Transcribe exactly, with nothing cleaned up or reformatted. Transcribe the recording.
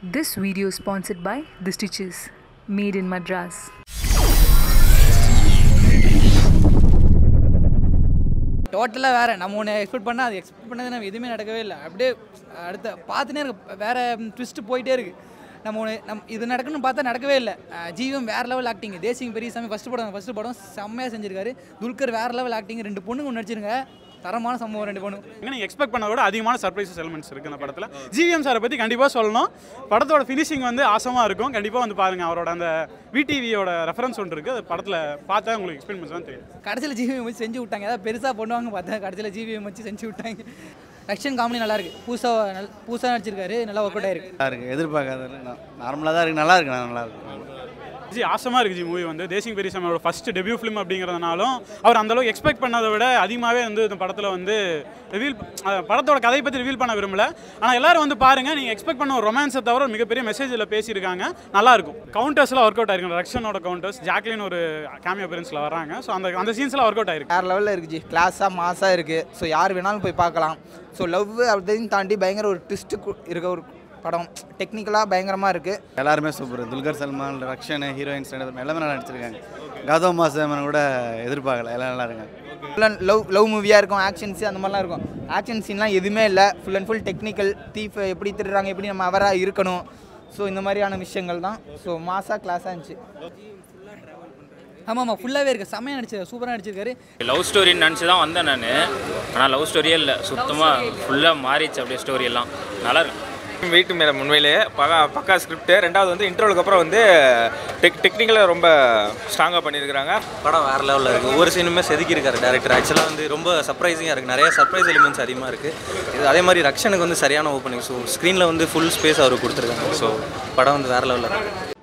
This video is sponsored by The Stitches, made in Madras. டோட்டலாக வேறு நம்ம ஒன்று எக்ஸ்பெக்ட் பண்ணால் அது எக்ஸ்பெக்ட் பண்ணது நம்ம எதுவுமே நடக்கவே இல்லை. அப்படியே அடுத்த பார்த்துனே இருக்கு, வேறு ட்விஸ்ட்டு போயிட்டே இருக்குது. நம்ம ஒன்று நம் இது நடக்கணும்னு பார்த்தா நடக்கவே இல்லை. ஜிவிஎம் வேறு level acting, Desingh Periyasamy first படம் ஃபஸ்ட்டு படம் செம்மையாக செஞ்சிருக்காரு. துல்கர் வேறு லெவல் ஆக்டிங், ரெண்டு பொண்ணுங்க ஒன்று நடிச்சிருங்க, தரமான சம்பவம் ரெண்டு பொண்ணு. நீங்கள் எக்ஸ்பெக்ட் பண்ண விட அதிகமான சர்ப்ரைசஸ் எலிமெண்ட்ஸ் இருக்குது இந்த படத்தில். ஜிவிஎம் சாரை பற்றி கண்டிப்பாக சொல்லணும். படத்தோட ஃபினிஷிங் வந்து ஆசமாக இருக்கும், கண்டிப்பாக வந்து பாருங்கள். அவரோட அந்த விடிவியோட ரெஃபரன்ஸ் ஒன்று இருக்குது, அது படத்தில் பார்த்தா உங்களுக்கு எக்ஸ்பீரியன்ஸ் தான் தெரியும். கடைசியில் ஜிவிஎம் வச்சு செஞ்சு விட்டாங்க, ஏதாவது பெருசாக பண்ணுவாங்க பார்த்தா கடைசியில் ஜிவிஎம் வச்சு செஞ்சு விட்டாங்க. ரக்ஷன் காமெடி நல்லா இருக்குது, புதுசாக நல் புதுசாக நடிச்சிருக்காரு, நல்லா ஒர்க் அவுட் ஆயிருக்கு. நல்லா இருக்குது, எதிர்பார்க்காத நார்மலாக தான் இருக்குது, நல்லா இருக்கு நல்லா இருக்கு. ஜி ஆசமாக இருக்குது ஜி மூவி வந்து. தேசிங் பெரியசாமியோட ஃபஸ்ட் டெபியூ ஃபிலிம் அப்படிங்கிறதுனாலும் அவர் அந்தளவுக்கு எக்ஸ்பெக்ட் பண்ணதை விட அதிகமாகவே வந்து இந்த படத்தில் வந்து ரிவீல் படத்தோட கதையை பற்றி ரிவீல் பண்ண விரும்பல. ஆனால் எல்லாரும் வந்து பாருங்கள், நீங்கள் எக்ஸ்பெக்ட் பண்ண ஒரு ரொமான்ஸை தவிர ஒரு மிகப்பெரிய மெசேஜில் பேசியிருக்காங்க, நல்லாயிருக்கும். கவுண்டர்ஸ்லாம் ஒர்க் அவுட் ஆயிருக்கு, ரக்ஷனோட கவுண்டர்ஸ், ஜாக்லின் ஒரு கேமியோ அப்பியரன்ஸில் வராங்க. ஸோ அந்த அந்த சீன்ஸ்லாம் ஒர்க் அவுட் ஆயிருக்கு. வேறு லெவலில் இருக்குது ஜி, கிளாஸாக மாஸாக இருக்குது. ஸோ யார் வேணாலும் போய் பார்க்கலாம். ஸோ லவ் அப்படின்னு தாண்டி பயங்கர ஒரு ட்விஸ்ட்டு இருக்க ஒரு படம், டெக்னிக்கலாக பயங்கரமாக இருக்குது. எல்லாருமே சூப்பர். துல்கர், சல்மான், ரக்ஷன், ஹீரோயின்ஸ் எல்லாமே நல்லா நடிச்சிருக்காங்க. கௌதம் மாசமன் கூட எதிர்பார்க்கல, எல்லாம் நல்லா இருக்காங்க. ஃபுல் அண்ட் லவ் லவ் மூவியாக இருக்கும், ஆக்ஷன்ஸு அந்த மாதிரிலாம் இருக்கும். ஆக்ஷன் சீன்லாம் எதுவுமே இல்லை, full and full technical. Thief எப்படி திருடுறாங்க, எப்படி நம்ம அவராக இருக்கணும், ஸோ இந்த மாதிரியான விஷயங்கள் தான். ஸோ மாஸாக கிளாஸாக இருந்துச்சு. ஆமாம் ஆமாம் ஃபுல்லாகவே இருக்குது, செம்மையாக நடிச்சிருக்காரு, சூப்பராக நடிச்சிருக்காரு. லவ் ஸ்டோரின்னு நினச்சி தான் வந்தேன் நான், ஆனால் லவ் ஸ்டோரியே இல்லை, சுத்தமாக ஃபுல்லாக மாறிச்சு அப்படியே ஸ்டோரி எல்லாம். நல்லா இருக்கு. வெயிட் மேலே உண்மையிலேயே பக்கா பக்கா ஸ்கிரிப்ட்டு. ரெண்டாவது வந்து இன்ட்ரோலுக்கு அப்புறம் வந்து டெக் டெக்னிக்கலாக ரொம்ப ஸ்ட்ராங்காக பண்ணியிருக்கிறாங்க. படம் வேறு லெவலில் இருக்குது, ஒவ்வொரு சீனுமே செதுக்கியிருக்காரு டேரக்டர். ஆக்சுவலாக வந்து ரொம்ப சர்ப்ரைசிங்காக இருக்குது, நிறைய சர்ப்ரைஸ் எலிமெண்ட்ஸ் அதிகமாக இருக்குது. இது அதே மாதிரி ரக்ஷனுக்கு வந்து சரியான ஓப்பனிங். ஸோ ஸ்க்ரீனில் வந்து ஃபுல் ஸ்பேஸ் அவருக்கு கொடுத்துருக்காங்க. ஸோ படம் வந்து வேறு லெவலில் இருக்குது.